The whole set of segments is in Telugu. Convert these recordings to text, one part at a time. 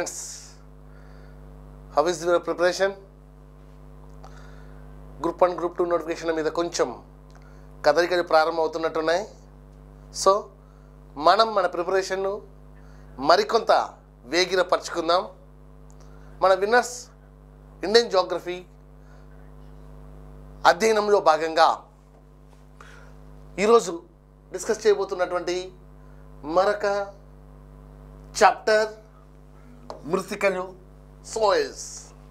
students, how is your preparation? Group 1 Group 2 notification మీద కొంచెం కదలికలు ప్రారంభం అవుతున్నట్టున్నాయి. సో మనం మన ప్రిపరేషన్ను మరికొంత వేగిరపరచుకుందాం. మన విన్నర్స్ ఇండియన్ జియోగ్రఫీ అధ్యయనంలో భాగంగా ఈరోజు డిస్కస్ చేయబోతున్నటువంటి మరొక చాప్టర్ మృత్తికలు, సాయిల్స్.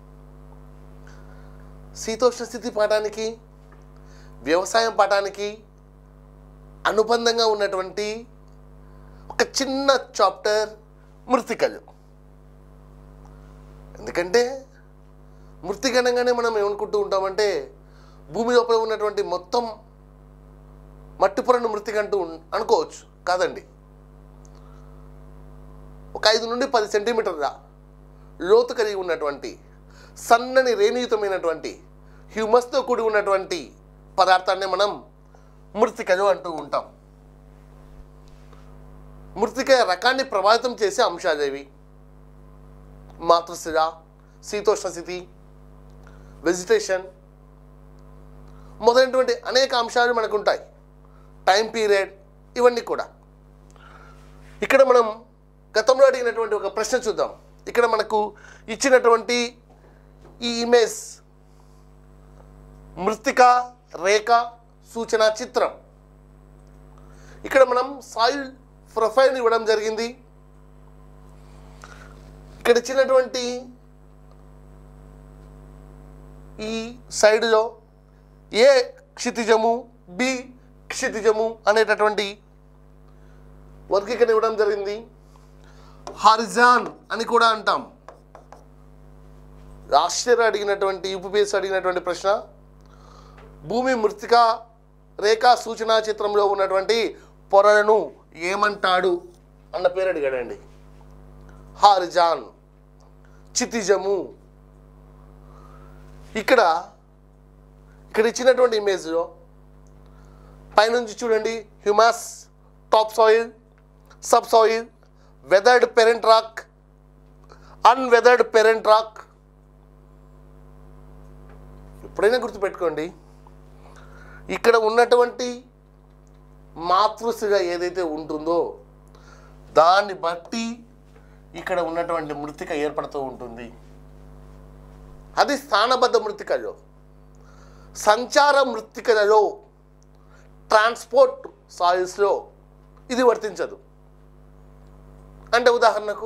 శీతోష్ణ స్థితి పాఠానికి, వ్యవసాయం పాఠానికి అనుబంధంగా ఉన్నటువంటి ఒక చిన్న చాప్టర్ మృత్తికలు. ఎందుకంటే మృత్తిక అనగానే మనం ఏమనుకుంటూ ఉంటామంటే భూమి లోపల ఉన్నటువంటి మొత్తం మట్టి పొరను మృత్తిక అంటూ అనుకోవచ్చు. కాదండి, ఒక 5 నుండి 10 సెంటీమీటర్ల లోతు కలిగి ఉన్నటువంటి సన్నని రేణుయుతమైనటువంటి హ్యూమస్తో కూడి ఉన్నటువంటి పదార్థాన్ని మనం మృత్తికలు అంటూ ఉంటాం. మృత్తిక రకాన్ని ప్రభావితం చేసే అంశాలు ఇవి: మాతృశిల, శీతోష్ణ స్థితి, వెజిటేషన్ మొదలైనటువంటి అనేక అంశాలు మనకు ఉంటాయి. టైం పీరియడ్, ఇవన్నీ కూడా. ఇక్కడ మనం గతంలో అడిగినటువంటి ఒక ప్రశ్న చూద్దాం. ఇక్కడ మనకు ఇచ్చినటువంటి ఈ ఇమేజ్ మృత్తిక రేఖ సూచన చిత్రం. ఇక్కడ మనం సాయిల్ ప్రొఫైల్ ఇవ్వడం జరిగింది. ఇక్కడ ఇచ్చినటువంటి ఈ సైడ్లో ఏ క్షితిజము, బి క్షితిజము అనేటటువంటి వర్గీకరణ ఇవ్వడం జరిగింది. హారిజాన్ అని కూడా అంటాం. లాస్ట్ ఇయర్ అడిగినటువంటి యూపీఎస్సీ అడిగినటువంటి ప్రశ్న, భూమి మృత్తిక రేఖా సూచనా చిత్రంలో ఉన్నటువంటి పొరలను ఏమంటాడు అన్న పేరు అడిగాడండి. హారిజాన్, క్షితిజము. ఇక్కడ ఇచ్చినటువంటి ఇమేజ్లో పైనుంచి చూడండి, humus, top soil, sub soil, weathered parent rock, unweathered parent rock. ఎప్పుడైనా గుర్తుపెట్టుకోండి, ఇక్కడ ఉన్నటువంటి మాతృశిల ఏదైతే ఉంటుందో దాన్ని బట్టి ఇక్కడ ఉన్నటువంటి మృత్తిక ఏర్పడుతూ ఉంటుంది. అది స్థానబద్ధ మృత్తికలో. సంచార మృత్తికలలో, ట్రాన్స్పోర్ట్ సాయిల్స్లో ఇది వర్తించదు. అంటే ఉదాహరణకు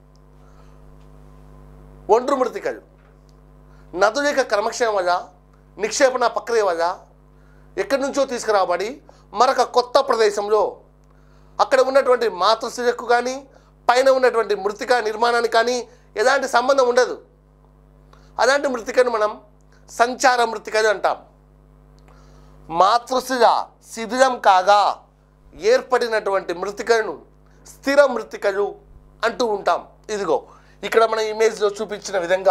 ఒండ్రు మృత్తికలు నదుల యొక్క క్రమక్షయం వల్ల, నిక్షేపణ ప్రక్రియ వల్ల ఎక్కడి నుంచో తీసుకురాబడి మరొక కొత్త ప్రదేశంలో అక్కడ ఉన్నటువంటి మాతృశిలకు కానీ పైన ఉన్నటువంటి మృత్తిక నిర్మాణానికి కానీ ఎలాంటి సంబంధం ఉండదు. అలాంటి మృత్తికను మనం సంచార మృత్తికలు అంటాం. మాతృశిల శిథిలం కాగా ఏర్పడినటువంటి మృత్తికలను స్థిర మృత్తికలు అంటూ ఉంటాం. ఇదిగో ఇక్కడ మన ఇమేజ్లో చూపించిన విధంగా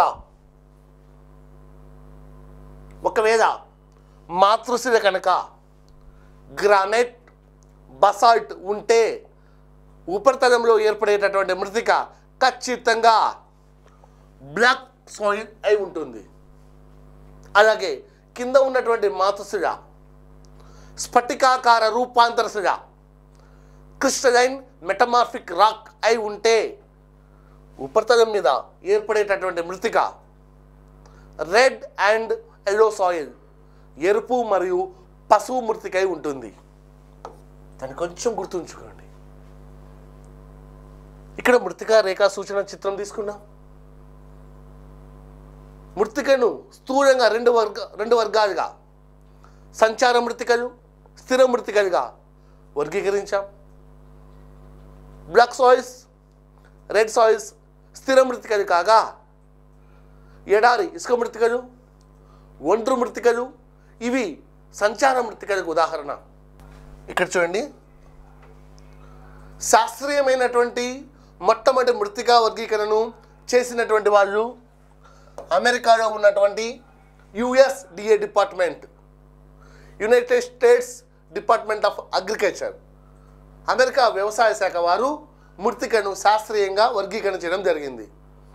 ఒకవేళ మాతృశిల కనుక గ్రానైట్, బసాల్ట్ ఉంటే ఉపరితలంలో ఏర్పడేటటువంటి మృత్తిక ఖచ్చితంగా బ్లాక్ సాయిల్ అయి ఉంటుంది. అలాగే కింద ఉన్నటువంటి మాతృశిల స్ఫటికాకార రూపాంతర శిల, క్రిస్టలైన్ మెటమార్ఫిక్ రాక్ అయి ఉంటే ఉపరితలం మీద ఏర్పడేటటువంటి మృత్తిక రెడ్ అండ్ ఎల్లో సాయిల్, ఎరుపు మరియు పసుపు మృత్తిక అయి ఉంటుంది. దాన్ని కొంచెం గుర్తుంచుకోండి. ఇక్కడ మృత్తిక రేఖా సూచన చిత్రం తీసుకున్నాం. మృత్తికను స్థూలంగా రెండు వర్గాలుగా సంచార మృత్తికలు, స్థిర మృత్తికలుగా వర్గీకరించాం. బ్లాక్ సాయిల్స్, రెడ్ సాయిల్స్ స్థిర మృత్తికలు కాగా, ఎడారి ఇసుక మృత్తికలు, ఒండ్రు మృత్తికలు ఇవి సంచార మృత్తికలకు ఉదాహరణ. ఇక్కడ చూడండి, శాస్త్రీయమైనటువంటి మొట్టమొదటి మృత్తికా వర్గీకరణను చేసినటువంటి వాళ్ళు అమెరికాలో ఉన్నటువంటి USDA department, United States department of agriculture, America వ్యవసాయ శాఖ వారు మృత్తికను శాస్త్రీయంగా వర్గీకరణ చేయడం జరిగింది.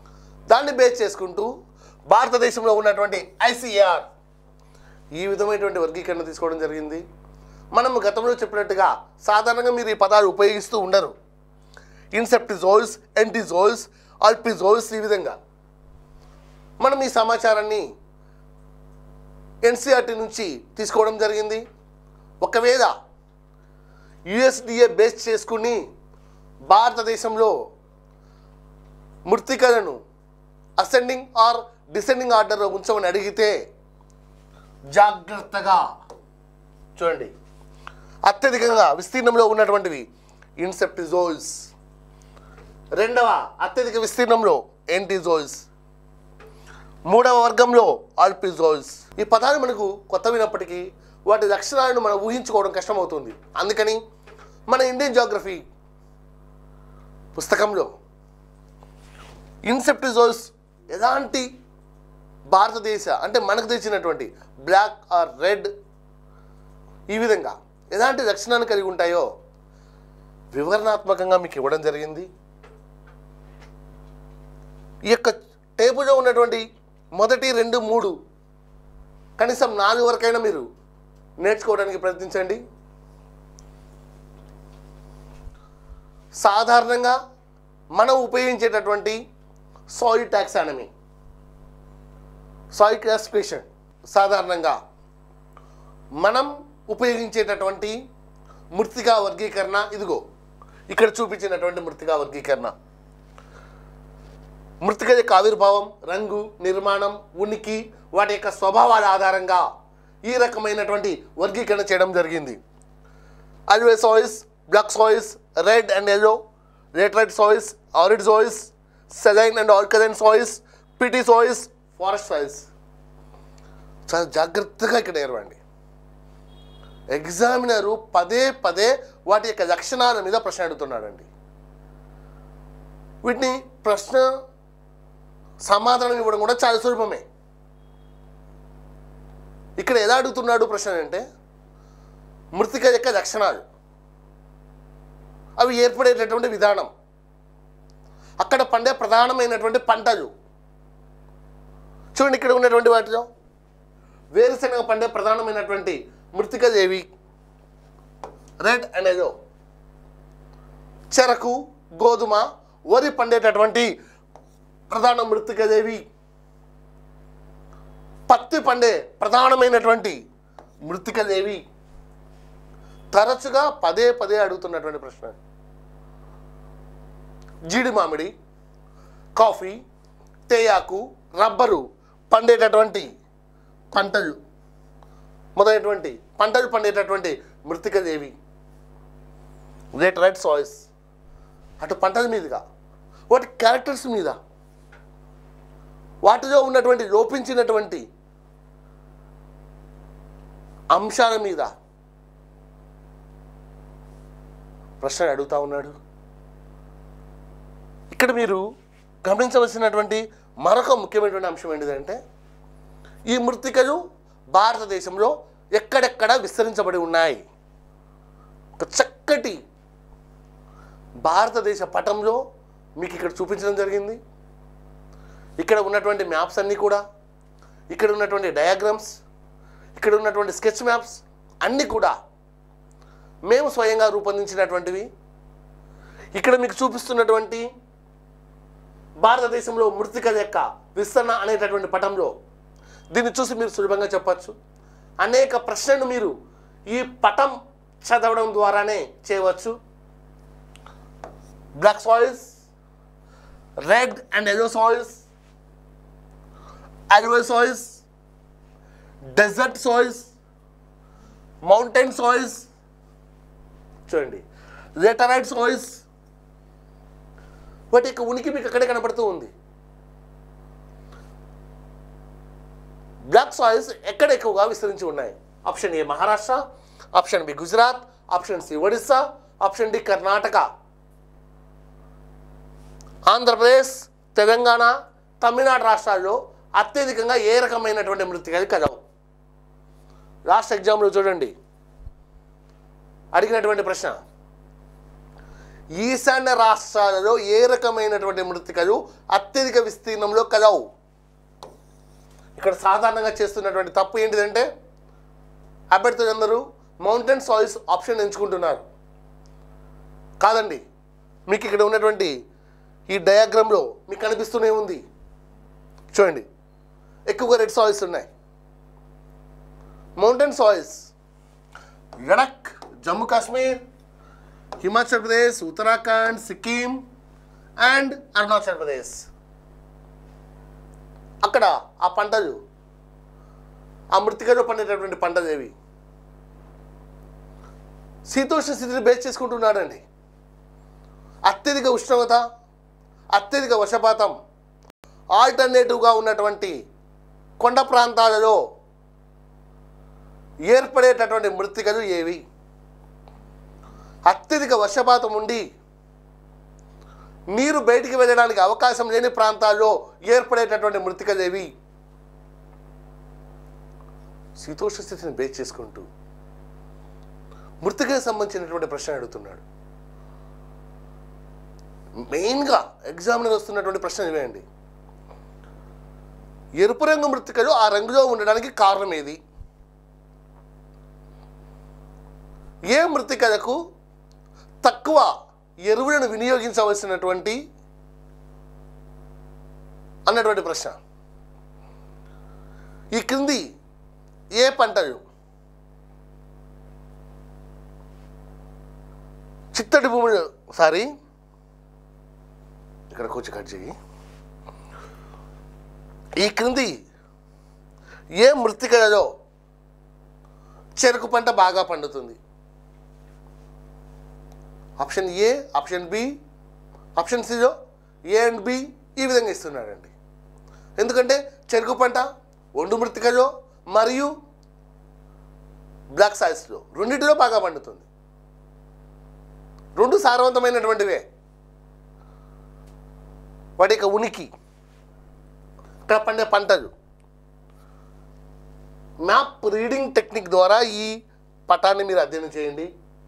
దాన్ని బేస్ చేసుకుంటూ భారతదేశంలో ఉన్నటువంటి ఐసిఏఆర్ ఈ విధమైనటువంటి వర్గీకరణ తీసుకోవడం జరిగింది. మనం గతంలో చెప్పినట్టుగా సాధారణంగా మీరు ఈ పదాలు ఉపయోగిస్తూ ఉండరు. ఇన్సెప్టిజోయిడ్స్, ఎంటిజోయిడ్స్, ఆల్పిజోయిడ్స్, ఈ విధంగా మనం ఈ సమాచారాన్ని ఎన్సీఆర్టీ నుంచి తీసుకోవడం జరిగింది. ఒకవేళ యుఎస్డిఏ బేస్ చేసుకుని భారతదేశంలో మృత్తికలను అసెండింగ్ ఆర్ డిసెండింగ్ ఆర్డర్లో ఉంచమని అడిగితే జాగ్రత్తగా చూడండి. అత్యధికంగా విస్తీర్ణంలో ఉన్నటువంటివి ఇన్సెప్టిజోయిడ్స్, రెండవ అత్యధిక విస్తీర్ణంలో ఎంటిజోయిడ్స్, మూడవ వర్గంలో ఆల్పిజోయిడ్స్. ఈ పదాలు మనకు కొత్తవినప్పటికీ వాటి లక్షణాలను మనం ఊహించుకోవడం కష్టమవుతుంది. అందుకని మన ఇండియన్ జియోగ్రఫీ పుస్తకంలో ఇన్సెప్టిజోయిడ్స్ ఎలాంటి భారతదేశ అంటే మనకు తెచ్చినటువంటి బ్లాక్ ఆర్ రెడ్ ఈ విధంగా ఎలాంటి లక్షణాలు కలిగి ఉంటాయో వివరణాత్మకంగా మీకు ఇవ్వడం జరిగింది. ఈ యొక్క టేబుల్లో ఉన్నటువంటి మొదటి 2, 3 కనీసం 4 వరకైనా మీరు నేర్చుకోవడానికి ప్రయత్నించండి. సాధారణంగా మనం ఉపయోగించేటటువంటి సాయిల్ టాక్సానమీ, సాయిల్ క్లాసిఫికేషన్, సాధారణంగా మనం ఉపయోగించేటటువంటి మృత్తికా వర్గీకరణ ఇదిగో ఇక్కడ చూపించినటువంటి మృత్తికా వర్గీకరణ. మృత్తిక యొక్క ఆవిర్భావం, రంగు, నిర్మాణం, ఉనికి, వాటి యొక్క స్వభావాల ఆధారంగా ఈ రకమైనటువంటి వర్గీకరణ చేయడం జరిగింది. Alluvial soils, black soils, red and yellow, laterite soils, arid soils, saline and alkaline soils, peaty soils, forest soils. చాలా జాగ్రత్తగా ఇక్కడ నేర్వండి. ఎగ్జామినరు పదే వాటి యొక్క లక్షణాల మీద ప్రశ్న అడుగుతున్నాడండి. వీటిని ప్రశ్న సమాధానం ఇవ్వడం కూడా చాలా సులభమే. ఇక్కడ ఎలా అడుగుతున్నాడు ప్రశ్న అంటే మృత్తిక యొక్క లక్షణాలు, అవి ఏర్పడేటటువంటి విధానం, అక్కడ పండే ప్రధానమైనటువంటి పంటలు. చూడండి, ఇక్కడ ఉన్నటువంటి వాటిలో వేరుశనగ పండే ప్రధానమైనటువంటి మృత్తికలు ఏవి? Red and yellow. చెరకు, గోధుమ, వరి పండేటటువంటి ప్రధాన మృత్తికలు ఏవి? పత్తి పండే ప్రధానమైనటువంటి మృత్తికలు ఏవి? తరచుగా పదే అడుగుతున్నటువంటి ప్రశ్న. జీడి మామిడి, కాఫీ, తేయాకు, రబ్బరు పండేటటువంటి పంటలు, మొదలైనటువంటి పంటలు పండేటటువంటి మృత్తికలు ఏవి? Laterite soils. అటు పంటల మీదుగా, వాటి క్యారెక్టర్స్ మీద, వాటిలో ఉన్నటువంటి లోపించినటువంటి అంశాల మీద ప్రశ్న అడుగుతా ఉన్నాడు. ఇక్కడ మీరు గమనించవలసినటువంటి మరొక ముఖ్యమైనటువంటి అంశం ఏంటిదంటే ఈ మృత్తికలు భారతదేశంలో ఎక్కడెక్కడ విస్తరించబడి ఉన్నాయి. ఒక చక్కటి భారతదేశ పటంలో మీకు ఇక్కడ చూపించడం జరిగింది. ఇక్కడ ఉన్నటువంటి మ్యాప్స్ అన్నీ కూడా, ఇక్కడ ఉన్నటువంటి డయాగ్రామ్స్, ఇక్కడ ఉన్నటువంటి స్కెచ్ మ్యాప్స్ అన్నీ కూడా మేము స్వయంగా రూపొందించినటువంటివి. ఇక్కడ మీకు చూపిస్తున్నటువంటి భారతదేశంలో మృత్తికల యొక్క విస్తరణ అనేటటువంటి పటంలో దీన్ని చూసి మీరు సులభంగా చెప్పచ్చు. అనేక ప్రశ్నలు మీరు ఈ పటం చదవడం ద్వారానే చేయవచ్చు. Black soils, red and yellow soils, alluvial soils, desert soils, mountain soils, చూడండి లేటరైట్ సాయిల్స్, వాటి యొక్క ఉనికి మీకు అక్కడే కనపడుతూ ఉంది. బ్లాక్ సాయిల్స్ ఎక్కడ ఎక్కువగా విస్తరించి ఉన్నాయి? Option A Maharashtra, option B Gujarat, option C Odisha, option D Karnataka. Andhra Pradesh, Telangana, Tamil Nadu రాష్ట్రాల్లో అత్యధికంగా ఏ రకమైనటువంటి మృత్తికలు కలవు? లాస్ట్ ఎగ్జామ్లో చూడండి అడిగినటువంటి ప్రశ్న, ఈశాన్య రాష్ట్రాలలో ఏ రకమైనటువంటి మృత్తికలు అత్యధిక విస్తీర్ణంలో కలవు? ఇక్కడ సాధారణంగా చేస్తున్నటువంటి తప్పు ఏంటిదంటే అభ్యర్థులందరూ మౌంటైన్ సాయిల్స్ ఆప్షన్ ఎంచుకుంటున్నారు. కాదండి, మీకు ఇక్కడ ఉన్నటువంటి ఈ డయాగ్రామ్లో మీకు కనిపిస్తూనే ఉంది చూడండి, ఎక్కువగా రెడ్ సాయిల్స్ ఉన్నాయి. Mountain soils Ladakh, Jammu Kashmir, Himachal Pradesh, Uttarakhand, Sikkim and Arunachal Pradesh. అక్కడ ఆ పంటలు, ఆ మృతికలో పండేటటువంటి పంటలు ఏవి? శీతోష్ణ స్థితిని బేస్ చేసుకుంటున్నాడండి. అత్యధిక ఉష్ణోగ్రత, అత్యధిక వర్షపాతం, ఆల్టర్నేటివ్గా ఉన్నటువంటి కొండ ప్రాంతాలలో ఏర్పడేటటువంటి మృత్తికలు ఏవి? అత్యధిక వర్షపాతం ఉండి నీరు బయటికి వెళ్ళడానికి అవకాశం లేని ప్రాంతాల్లో ఏర్పడేటటువంటి మృత్తికలు ఏవి? శీతోష్ణ స్థితిని బేస్ చేసుకుంటూ మృత్తికకు సంబంధించినటువంటి ప్రశ్న అడుగుతున్నాడు. మెయిన్గా ఎగ్జామినర్ వస్తున్నటువంటి ప్రశ్న ఇవేయండి. ఎరుపు రంగు మృత్తికలు ఆ రంగులో ఉండడానికి కారణం ఏది? ఏ మృత్తికలకు తక్కువ ఎరువులను వినియోగించవలసినటువంటి అన్నటువంటి ప్రశ్న. ఈ క్రింది ఏ పంటలు చిత్తడి భూములు ఇక్కడ కూర్చో కట్ చేయి. ఈ క్రింది ఏ మృత్తికలలో చెరుకు పంట బాగా పండుతుంది? Option A, option B, option సిలో ఏ అండ్ బి ఈ విధంగా ఇస్తున్నాడండి. ఎందుకంటే చెరుకు పంట ఒండు మృత్తికలో మరియు బ్లాక్ సాయిల్స్లో రెండింటిలో బాగా పండుతుంది. రెండు సారవంతమైనటువంటివే. వాటి యొక్క ఉనికి, ఇక్కడ పండే పంటలు. మ్యాప్ రీడింగ్ టెక్నిక్ ద్వారా ఈ పటాన్ని మీరు అధ్యయనం చేయండి.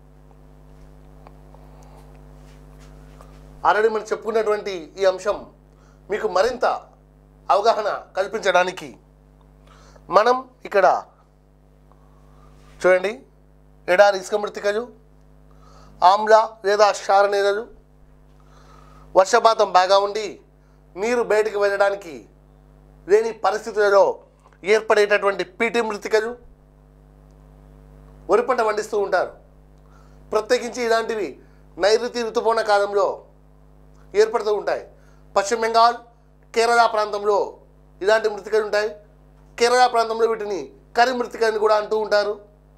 ఆల్రెడీ మనం చెప్పుకున్నటువంటి ఈ అంశం మీకు మరింత అవగాహన కల్పించడానికి మనం ఇక్కడ చూడండి, ఎడారి ఇసుక మృత్తికలు, ఆమ్ల లేదా క్షార నేలలు, వర్షపాతం బాగా ఉండి నీరు బయటికి వెళ్ళడానికి లేని పరిస్థితులలో ఏర్పడేటటువంటి పీటి మృత్తికలు, వరి పంట పండిస్తూ ఉంటారు. ప్రత్యేకించి ఇలాంటివి నైరుతి ఋతుపవన కాలంలో ఏర్పడుతూ ఉంటాయి. పశ్చిమ బెంగాల్, కేరళ ప్రాంతంలో ఇలాంటి మృత్తికలు ఉంటాయి. కేరళ ప్రాంతంలో వీటిని కరి మృత్తికలని కూడా అంటూ ఉంటారు.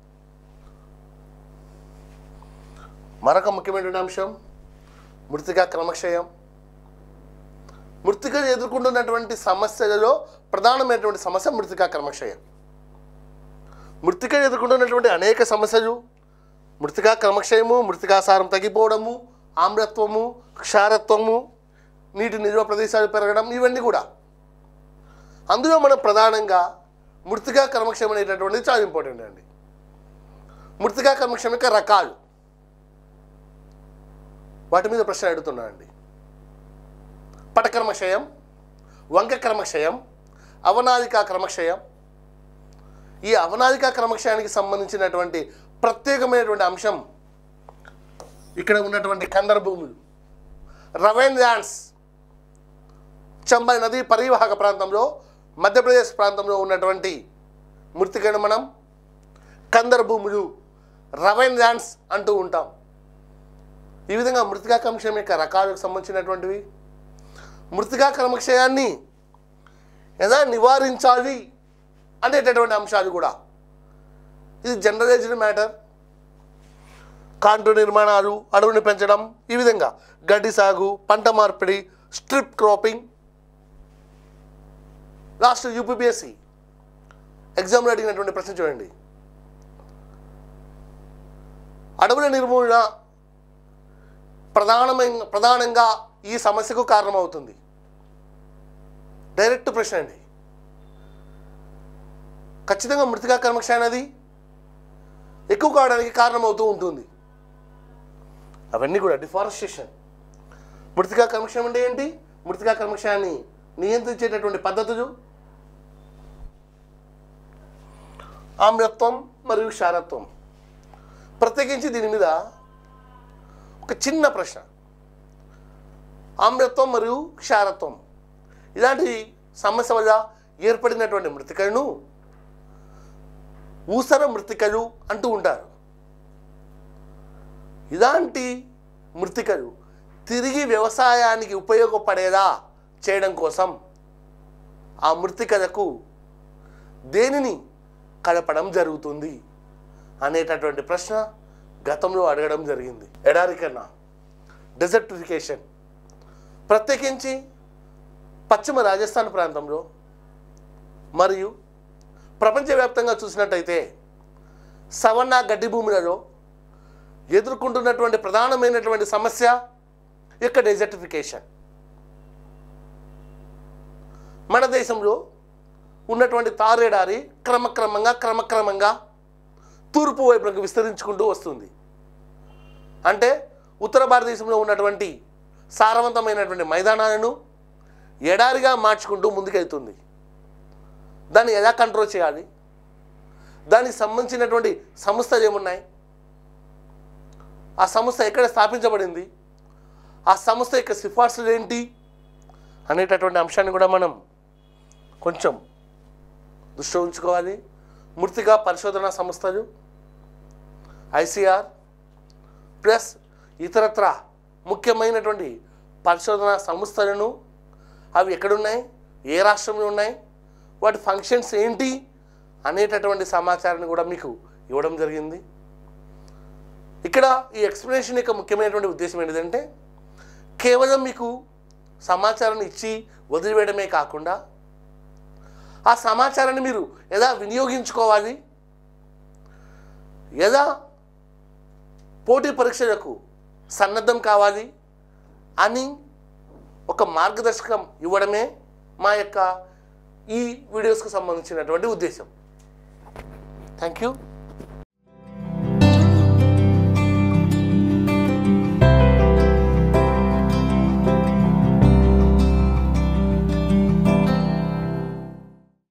మరొక ముఖ్యమైనటువంటి అంశం మృత్తికా క్రమక్షయం. మృత్తికలు ఎదుర్కొంటున్నటువంటి సమస్యలలో ప్రధానమైనటువంటి సమస్య మృత్తికా క్రమక్షయం. మృత్తికలు ఎదుర్కొంటున్నటువంటి అనేక సమస్యలు మృత్తికా క్రమక్షయము, మృత్తికా సారం తగ్గిపోవడము, ఆమ్లత్వము, క్షారత్వము, నీటి నిల్వ ప్రదేశాలు పెరగడం, ఇవన్నీ కూడా. అందులో మనం ప్రధానంగా మృత్తికా క్రమక్షయం అనేటటువంటిది చాలా ఇంపార్టెంట్ అండి. మృత్తికా క్రమక్షయం యొక్క రకాలు, వాటి మీద ప్రశ్న అడుగుతున్నా అండి. పటక్రమక్షయం, వంక క్రమక్షయం, అవనాలికా క్రమక్షయం. ఈ అవనాలికా క్రమక్షయానికి సంబంధించినటువంటి ప్రత్యేకమైనటువంటి అంశం ఇక్కడ ఉన్నటువంటి కందర భూములు, రవైన్ ల్యాండ్స్, చంబల్ నదీ పరివాహక ప్రాంతంలో మధ్యప్రదేశ్ ప్రాంతంలో ఉన్నటువంటి మృత్తికను మనం కందర భూములు, రవైన్ ల్యాండ్స్ అంటూ ఉంటాం. ఈ విధంగా మృత్తికా క్రమక్షయం యొక్క రకాలకు సంబంధించినటువంటివి. మృత్తికా క్రమక్షయాన్ని ఎలా నివారించాలి అనేటటువంటి అంశాలు కూడా. ఇది జనరలైజ్డ్ మ్యాటర్. కాంటూర్ నిర్మాణాలు, అడవుని పెంచడం, ఈ విధంగా గడ్డి సాగు, పంట మార్పిడి, స్ట్రిప్ క్రాపింగ్. లాస్ట్ యూపీపీఎస్సీ ఎగ్జామ్లో అడిగినటువంటి ప్రశ్న చూడండి. అడవుల నిర్మూలన ప్రధానంగా ఈ సమస్యకు కారణమవుతుంది. డైరెక్ట్ ప్రశ్న అండి. ఖచ్చితంగా మృత్తికా క్రమక్షయం అనేది ఎక్కువ కావడానికి కారణమవుతూ ఉంటుంది. అవన్నీ కూడా డిఫారెస్టేషన్. మృతికా క్రమక్షయం అంటే ఏంటి? మృతికా క్రమక్షయాన్ని నియంత్రించేటటువంటి పద్ధతులు ఆమ్లత్వం మరియు క్షారత్వం. ప్రత్యేకించి దీని మీద ఒక చిన్న ప్రశ్న. ఆమ్లత్వం మరియు క్షారత్వం ఇలాంటి సమస్య వల్ల ఏర్పడినటువంటి మృతికలను ఊసర మృతికలు అంటూ ఉంటారు. ఇలాంటి మృతికలు తిరిగి వ్యవసాయానికి ఉపయోగపడేలా చేయడం కోసం ఆ మృతికలకు దేనిని కలపడం జరుగుతుంది అనేటటువంటి ప్రశ్న గతంలో అడగడం జరిగింది. ఎడారీకరణ, డెజర్టిఫికేషన్, ప్రత్యేకించి పశ్చిమ రాజస్థాన్ ప్రాంతంలో మరియు ప్రపంచవ్యాప్తంగా చూసినట్టయితే సవర్ణ గడ్డి భూములలో ఎదుర్కొంటున్నటువంటి ప్రధానమైనటువంటి సమస్య యొక్క డెజర్టిఫికేషన్. మన దేశంలో ఉన్నటువంటి తారేడారి క్రమక్రమంగా తూర్పు వైపునకు విస్తరించుకుంటూ వస్తుంది. అంటే ఉత్తర భారతదేశంలో ఉన్నటువంటి సారవంతమైనటువంటి మైదానాలను ఎడారిగా మార్చుకుంటూ ముందుకెళ్తుంది. దాన్ని ఎలా కంట్రోల్ చేయాలి? దానికి సంబంధించినటువంటి సంస్థలు ఏమున్నాయి? ఆ సంస్థ ఎక్కడ స్థాపించబడింది? ఆ సంస్థ యొక్క సిఫార్సులు ఏంటి అనేటటువంటి అంశాన్ని కూడా మనం కొంచెం దృష్టిలో ఉంచుకోవాలి. మృతికా పరిశోధనా సంస్థలు, ఐసిఆర్ ప్లస్ ఇతరత్ర ముఖ్యమైనటువంటి పరిశోధనా సంస్థలను అవి ఎక్కడున్నాయి, ఏ రాష్ట్రంలో ఉన్నాయి, వాటి ఫంక్షన్స్ ఏంటి అనేటటువంటి సమాచారాన్ని కూడా మీకు ఇవ్వడం జరిగింది. ఇక్కడ ఈ ఎక్స్ప్లెనేషన్ యొక్క ముఖ్యమైనటువంటి ఉద్దేశం ఏంటంటే కేవలం మీకు సమాచారాన్ని ఇచ్చి వదిలివేయడమే కాకుండా ఆ సమాచారాన్ని మీరు ఎలా వినియోగించుకోవాలి, ఎలా పోటీ పరీక్షలకు సన్నద్ధం కావాలి అని ఒక మార్గదర్శకం ఇవ్వడమే మా యొక్క ఈ వీడియోస్కు సంబంధించినటువంటి ఉద్దేశం. Thank you.